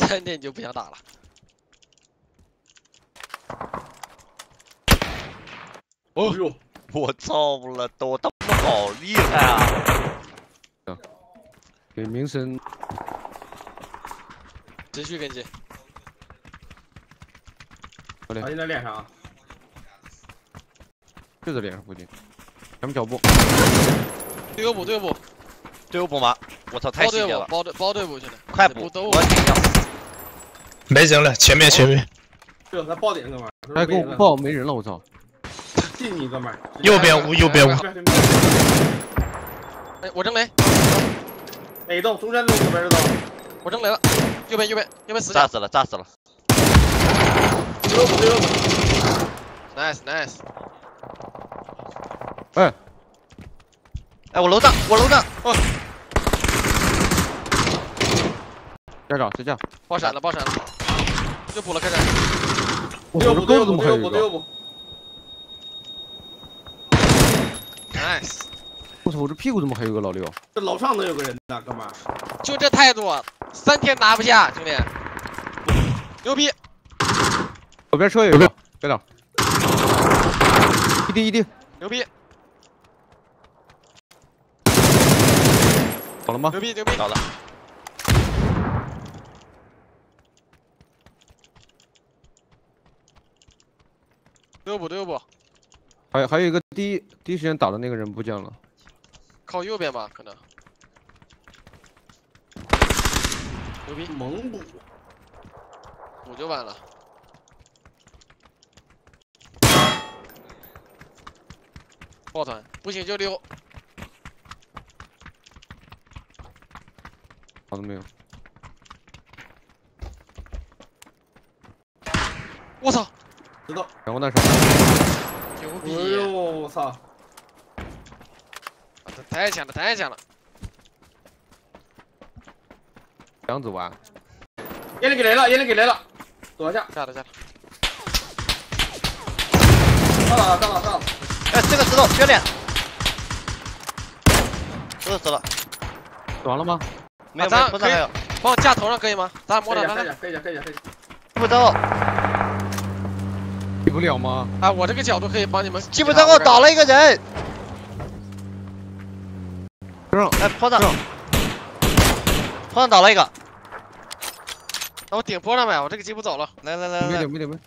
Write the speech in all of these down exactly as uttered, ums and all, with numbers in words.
三点你就不想打了。 哦呦，我操了，都他妈好厉害啊！ 给名声。 持续跟进。 好嘞。 他现在脸上。 就在脸上附近。咱们脚步。 队友补，队友补。 队友补吗？我操，太细节了！ 包队包队补去的， 快补！ 都我顶上。 没人了，前面前面。 对，他爆点哥们儿。 哎，给我爆没人了，我操！ 进你哥们儿。 右边无，右边无。 哎，我扔雷。 哪栋？中山路左边这栋。 我扔雷了，右边右边右边死。 炸死了，炸死了。 队友补，队友补。 Nice nice。 哎。 哎，我楼上，我楼上，哦， 站长，支架， 爆闪了，爆闪了，又补了，开始。 我这钩子怎么还有一个 ？Nice。 我操，我这屁股怎么还有个老六？ 这楼上都有个人呢，哥们儿。 就这态度，三天拿不下，兄弟。牛逼！ 左边车有一个，队长。一滴一滴。 牛逼！ 好了吗？ 牛逼牛逼！ 好了。 队友补队友补。 还有还有一个第一第一时间打的那个人不见了。 靠右边吧，可能。牛逼！ 猛补。 补就完了。抱团，不行就溜。 好的没有。 我操！ 知道。 两个弹手。 牛逼！ 哎呦我操！ 太强了，太强了！ 这样子玩。 烟里给雷了，烟里给雷了，躲一下。 下了下了。 上了上了上了！ 哎，这个石头缺脸。石头死了。 死完了吗？ 没有， 咱不还有， 帮我架头上可以吗？咱摸着， 着， 可以可以可以可以。 不着， 起不了吗？ 啊，我这个角度可以帮你们。 基本上我倒了一个人。 上， 哎，坡上，坡上倒了一个。 那我顶坡上呗，我这个吉普走了。 来来来来， 没点没点没。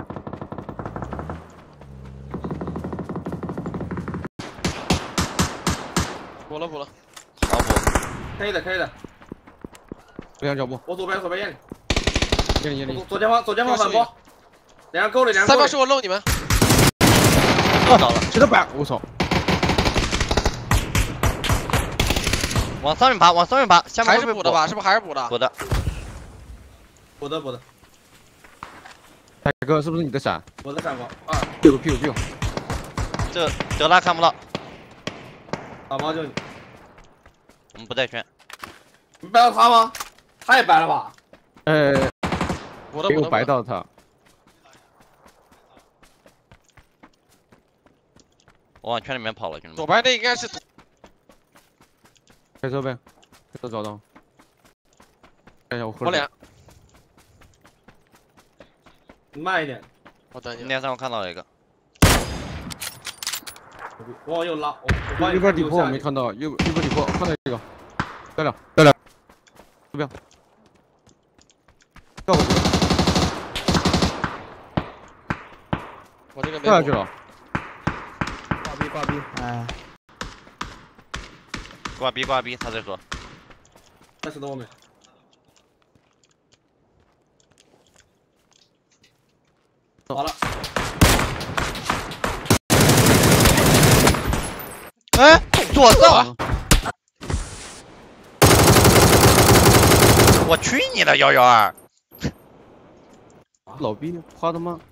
补了补了。 好补。 可以的，可以的。 这样脚步。 我左边，左边烟里。 烟里烟里。 左前方，左前方反驳。两个沟里，两个。 三方是我漏你们。 又倒了， 石头板，我操！ 往上面爬，往上面爬，下面还是补的吧？是不是还是补的？ 补的。 补的补的。 海哥，是不是你的闪？ 我的闪光啊！ 屁股屁股屁股。 这德拉看不到。 打包就你。 我们不带圈， 你白到他吗？太白了吧！ 呃， 我没有白到他。 我往圈里面跑了，兄弟们。 左边那应该是。 开车呗，开车找到。看一下我喝。 我俩。 慢一点。 我等你。 脸上我看到了一个。 我往右拉，我右边底坡我没看到，右右边底坡看到一个，带两带两，这边，掉过去了， 我这个没掉下去了， 挂逼挂逼，哎， 挂逼挂逼，他在说， 在石头后面，好了。 哎，左上！我去你的幺幺二！ 老逼花他妈！